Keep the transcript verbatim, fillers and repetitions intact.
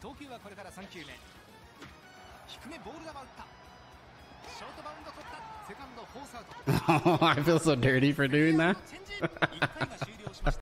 投球はこれからさん球目。低めボール球打った。ショートバウンド取った。セカンドフォースアウト。 I feel so dirty for doing that. いっかいが終了しました。